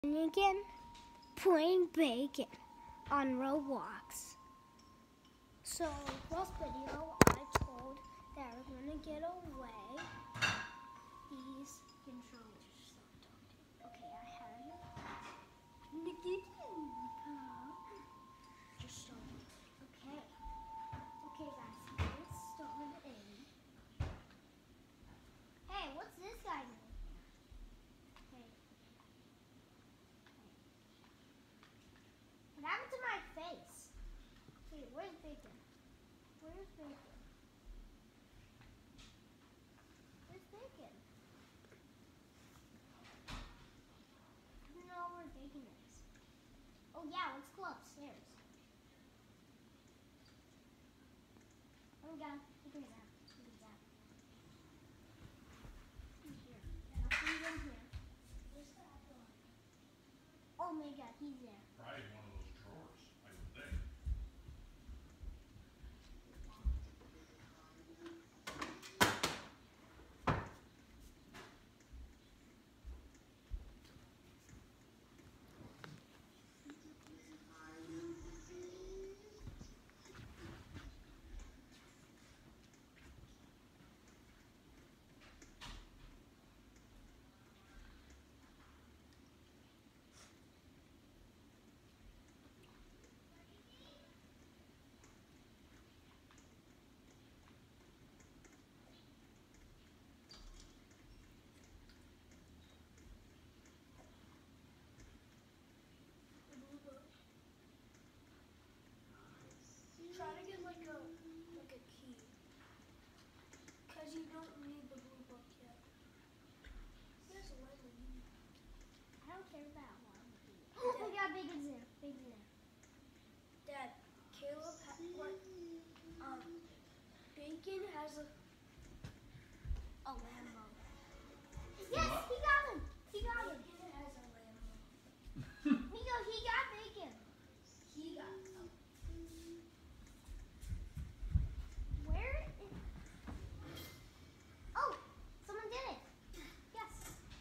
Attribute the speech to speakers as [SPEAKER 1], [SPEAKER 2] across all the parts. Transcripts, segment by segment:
[SPEAKER 1] Again, playing Bakon on Roblox. So, last video, I told that we're gonna get away these controllers. Okay, I have it. Just so. Okay. Okay, guys, let's start in. Hey, what's this guy doing? Hey. What happened to my face? Wait, where's Bakon? Where's Bakon? Where's Bakon? I don't know where Bakon is. Oh yeah, let's go upstairs. Oh my god, Bacon's out. Bacon's out. He's here. Nothing's in here. Where's the apple? Oh my god, he's there.
[SPEAKER 2] Probably one of those drawers, I would think.
[SPEAKER 3] Try to get like a key, cause you don't need the blue book yet. There's a lemon.
[SPEAKER 1] I don't care about one. Oh my god, Bacon's there. Bacon's there.
[SPEAKER 3] Dad, Caleb, Bakon has a Lambo.
[SPEAKER 1] Yes, he got him. He got him.
[SPEAKER 3] Bakon has a Lambo.
[SPEAKER 1] Miko, he got Bakon.
[SPEAKER 3] He got
[SPEAKER 1] Where is... Oh, someone did it. Yes.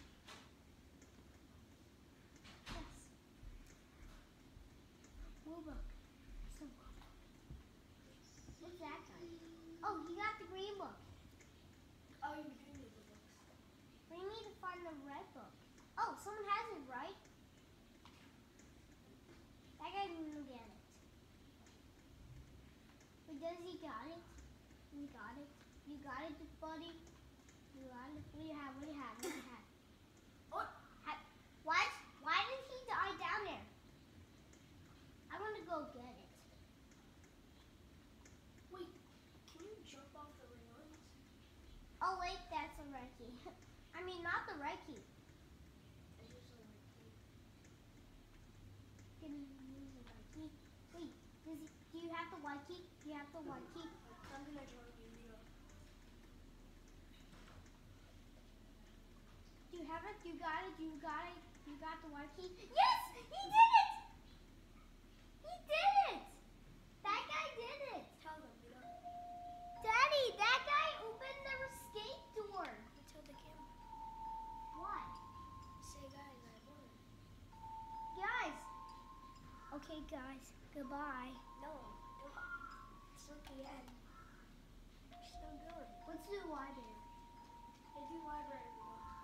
[SPEAKER 1] Yes. Blue book. So cool. What's that guy? Oh, he got the green book.
[SPEAKER 3] Oh, you do need the books.
[SPEAKER 1] We need to find the red book. Oh, someone has it, right? That guy didn't get it. But does he got it? You got it. You got it, buddy. You got it. What do you have? What do you have? What do you have?
[SPEAKER 3] Oh,
[SPEAKER 1] What? Why did he die down there? I want to go get it.
[SPEAKER 3] wait, can you jump off the railings?
[SPEAKER 1] Oh wait, that's a red key. I mean, not the red key.
[SPEAKER 3] It's just a white key.
[SPEAKER 1] Can you use the white key? Wait, do you have the white key? Do you have the white key?
[SPEAKER 3] I'm gonna join you, Vito.
[SPEAKER 1] Do you have it? You got it? You got it? You got the white key? Yes! He did it! He did it! That guy did it!
[SPEAKER 3] Tell them, Vito.
[SPEAKER 1] Daddy, that guy opened the escape door.
[SPEAKER 3] Tell the camera.
[SPEAKER 1] What?
[SPEAKER 3] Say, guys, I won.
[SPEAKER 1] Guys. Okay, guys. Goodbye.
[SPEAKER 3] No, don't. It's not the end. You're still going.
[SPEAKER 1] Let's do library.
[SPEAKER 3] Hey, do library, Vito.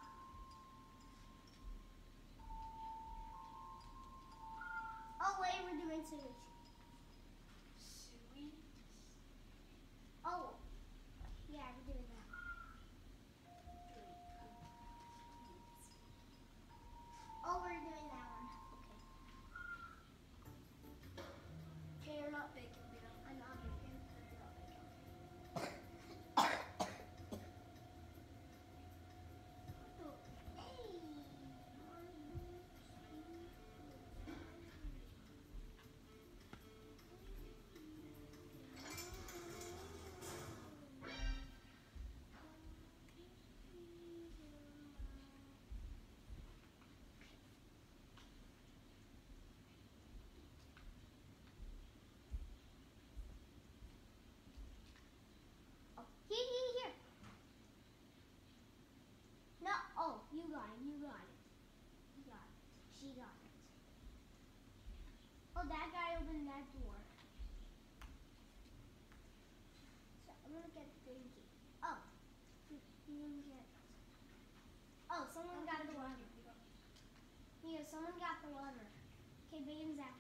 [SPEAKER 1] Oh, wait, we're doing sewage.
[SPEAKER 3] Sweet.
[SPEAKER 1] Oh. Yeah, we're doing that. Oh, we're doing that one. Okay.
[SPEAKER 3] Okay, you're not baking, Vito.
[SPEAKER 1] I'm not bacon. Oh, that guy opened that door. So I'm gonna get the green key. Oh, you didn't get. Oh, someone got the lever. Yeah, someone got the lever. Okay, Bacon's out.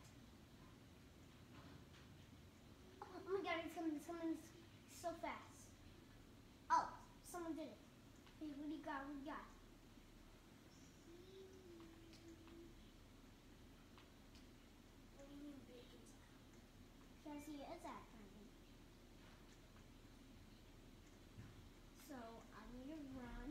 [SPEAKER 1] Oh my God, it's coming so fast. Oh, someone did it. Hey, what do you got? What do you got?
[SPEAKER 3] What do you mean Bacon's out?
[SPEAKER 1] Because he is acting. So I need to run.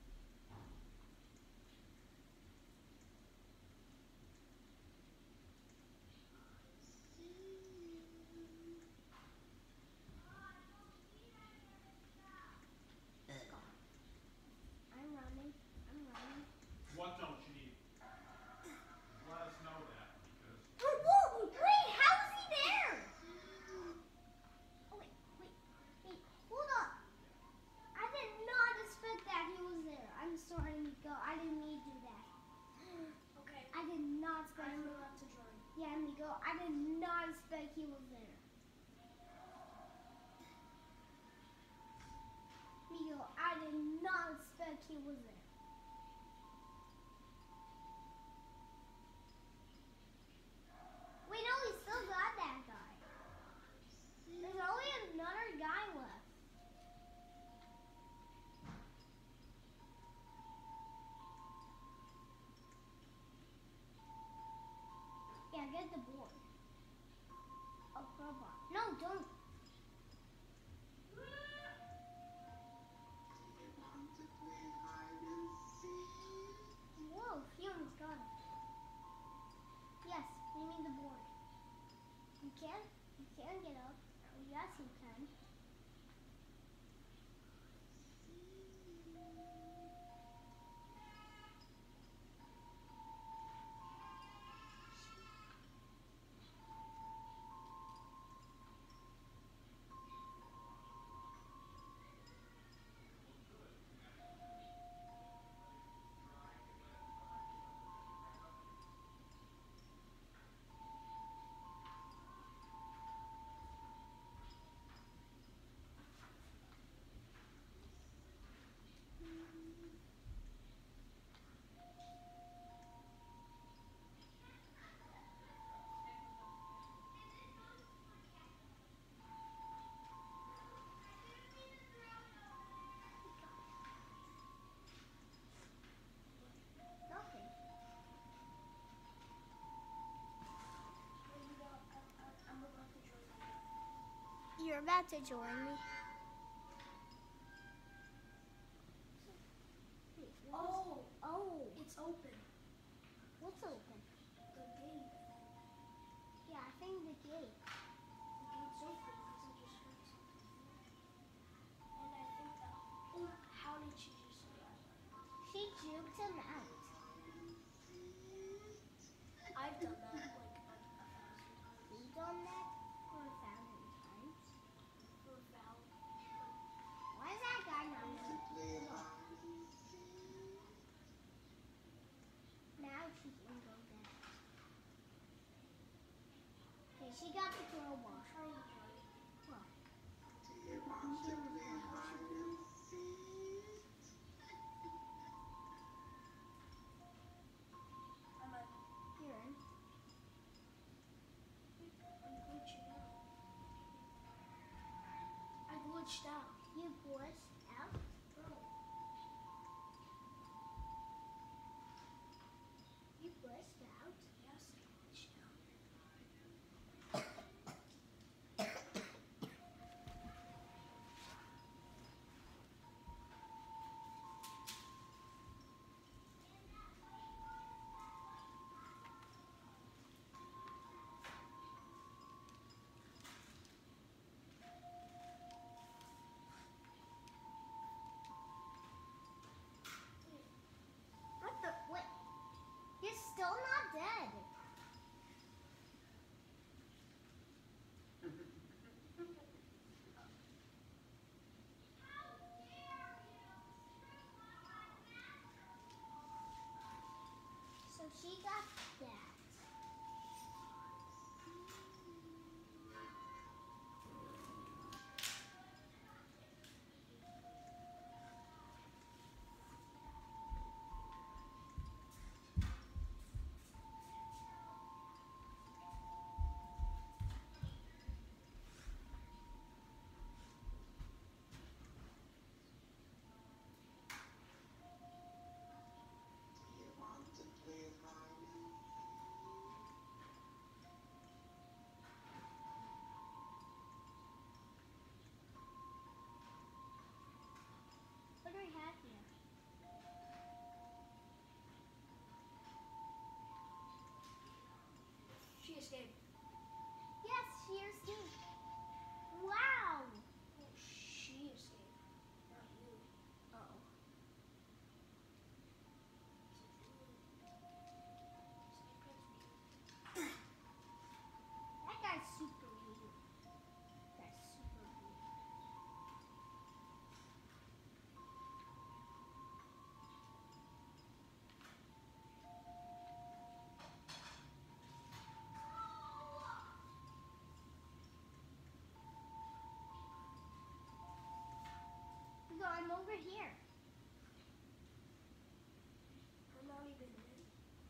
[SPEAKER 1] It's gone. I'm running. I'm running.
[SPEAKER 2] What don't you need? Let us know that because
[SPEAKER 1] Whoa! Wait, how is he there? Oh, wait, hold up. I did not expect that he was there. I'm sorry, Nico. I didn't mean to do that.
[SPEAKER 3] Okay.
[SPEAKER 1] I did not expect
[SPEAKER 3] I'm
[SPEAKER 1] him.
[SPEAKER 3] about to join.
[SPEAKER 1] Yeah, Nico, I did not expect he was there. Nico, I did not expect he was there. Wait, no, we still got that guy. There's only another guy left. Yeah, get the board. Oh, crowbar. No, don't. Whoa, he almost got it. Yes, we need the board. You can get up. Oh, yes, you can. Nothing.
[SPEAKER 3] I'm about to join.
[SPEAKER 1] You're about to join me. Oh,
[SPEAKER 3] It's open.
[SPEAKER 1] what's open?
[SPEAKER 3] The gate.
[SPEAKER 1] Yeah, I think the gate.
[SPEAKER 3] The gate's open because I just heard something. And I think that. Oh, how did she just do that?
[SPEAKER 1] She juked him out.
[SPEAKER 3] I've done that like a 1,000 times.
[SPEAKER 1] You've done that for 1,000 times.
[SPEAKER 3] For Val.
[SPEAKER 1] Why is that guy not moving? Look. Now she can go down. Okay, she got the crowbar.
[SPEAKER 3] Trying to join.
[SPEAKER 1] Well,
[SPEAKER 3] I'm at.
[SPEAKER 1] you're in.
[SPEAKER 3] I'm glitching out. I glitched out.
[SPEAKER 1] You glitched out?
[SPEAKER 3] Bro.
[SPEAKER 1] You glitched out?
[SPEAKER 3] Yes, I glitched out. escaped.
[SPEAKER 1] Yes, she escaped. Wow.
[SPEAKER 3] Oh, she escaped. Not you.
[SPEAKER 1] Oh. That guy's super weird. That's super weird. No, I'm over here.
[SPEAKER 3] I'm not even in.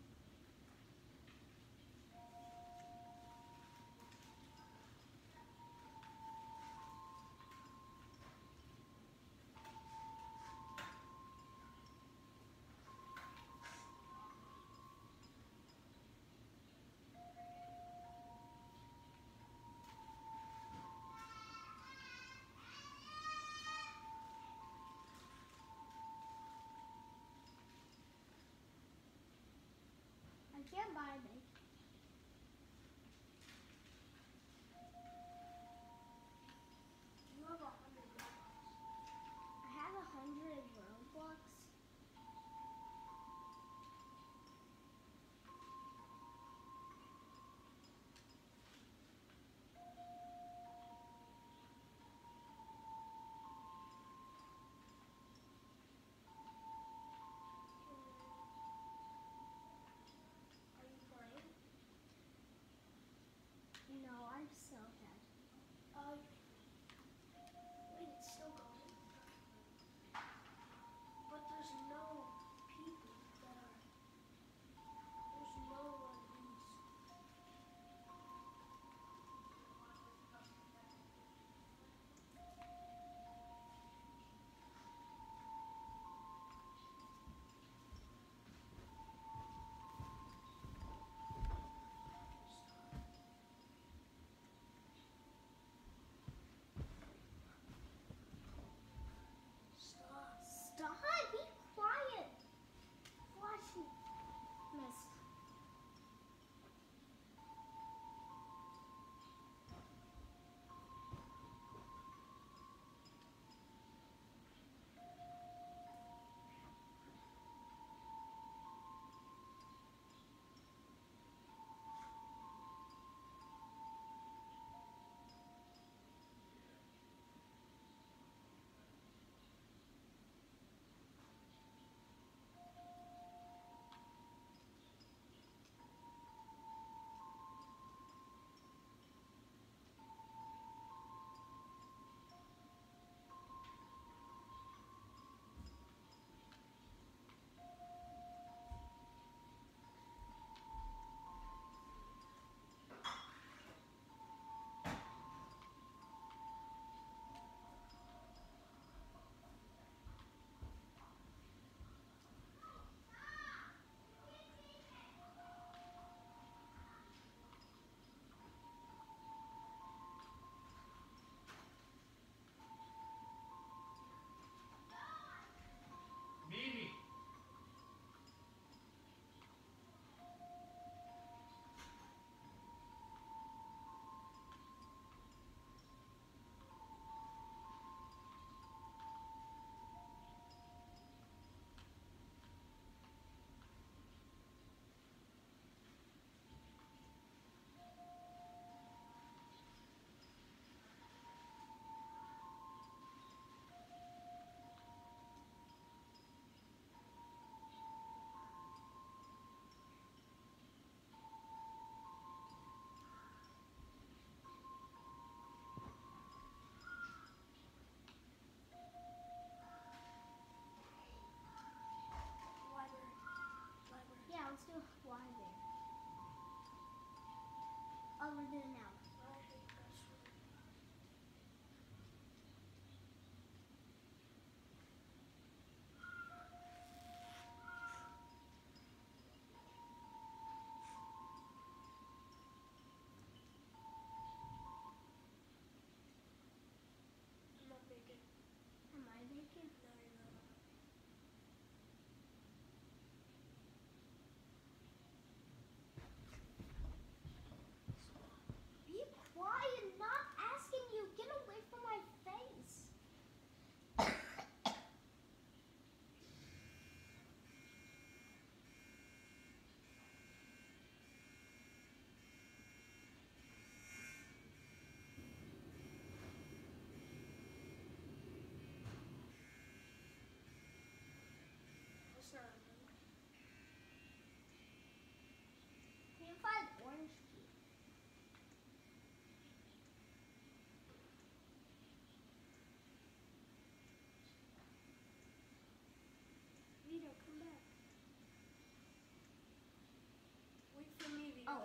[SPEAKER 1] I can't buy me.
[SPEAKER 3] You have 100 Robux.
[SPEAKER 1] I have 100 Robux.
[SPEAKER 3] Are you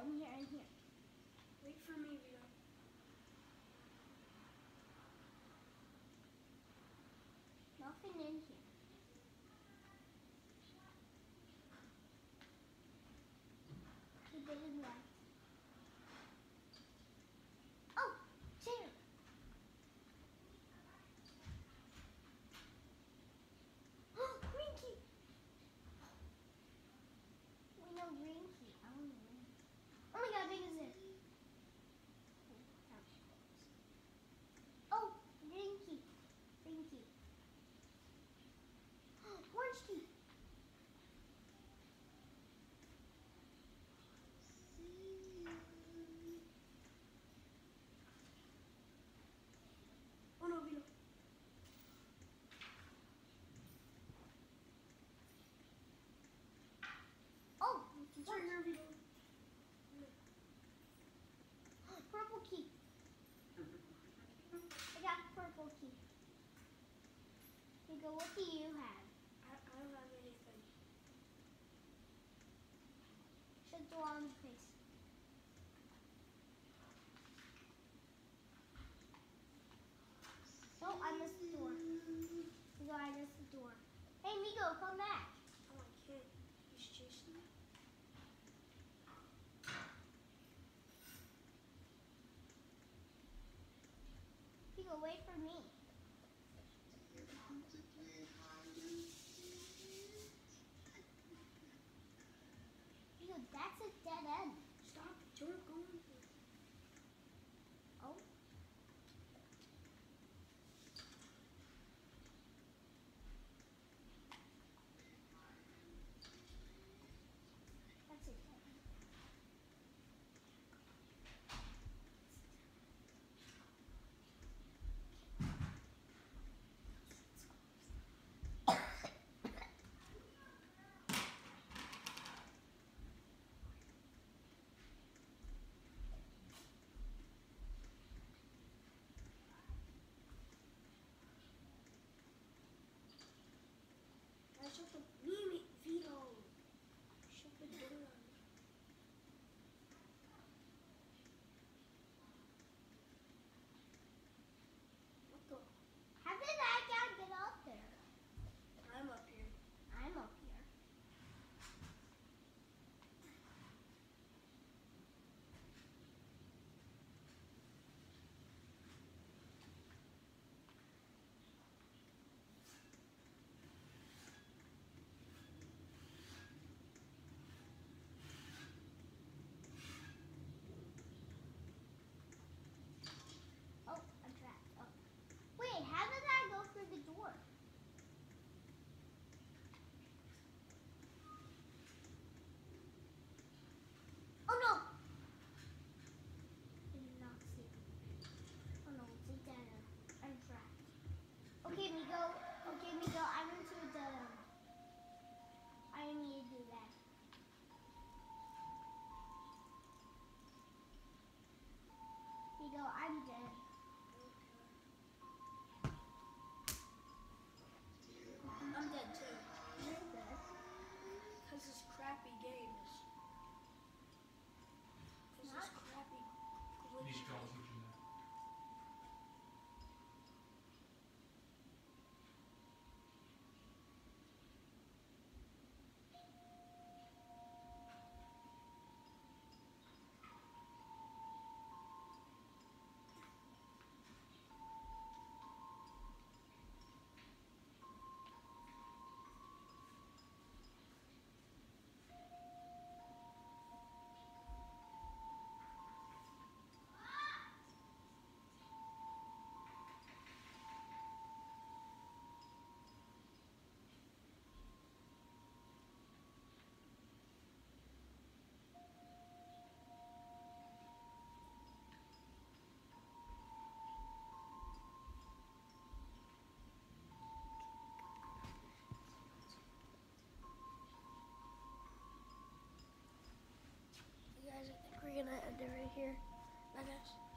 [SPEAKER 1] in here, in here.
[SPEAKER 3] Wait for me, Vito.
[SPEAKER 1] Nothing in here. Keep it in light. Oh, chair. Green key. We know green key. I want green key. Oh my god, big is it? Oh, green key. Green key. Orange key.
[SPEAKER 3] Oh no, Vito.
[SPEAKER 1] Oh,
[SPEAKER 3] It's right here, Vito.
[SPEAKER 1] purple key. I got purple key. Nico, what do you have?
[SPEAKER 3] I don't have anything.
[SPEAKER 1] Shut the door on the face. No, I missed the door. Nico, I missed the door. Hey, Nico, come back.
[SPEAKER 3] Oh, I can't. He's chasing me.
[SPEAKER 1] Nico, wait for me. Nico, that's a dead end.
[SPEAKER 3] Stop. Don't go in here.
[SPEAKER 1] Oh. That's a dead end.
[SPEAKER 3] I shut the Mimi Vito. Shut the door on me. What the?
[SPEAKER 1] How did that guy get up there?
[SPEAKER 3] I'm up here.
[SPEAKER 1] I'm up here. Oh, I'm trapped. Oh. Wait, how did I go through the door? Oh no! I did not see it. Oh no, it's a dead end. I'm trapped. Okay, Migo. Okay, Migo, I went to a dead end. I need to do that. Migo, I'm dead.
[SPEAKER 3] I'm dead too.
[SPEAKER 1] You're dead.
[SPEAKER 3] Because this crappy games. Because this crappy glitch
[SPEAKER 2] Nico, I'll
[SPEAKER 3] game.
[SPEAKER 2] teach you that.
[SPEAKER 3] You guys, I think we're gonna end it right here. Bye guys.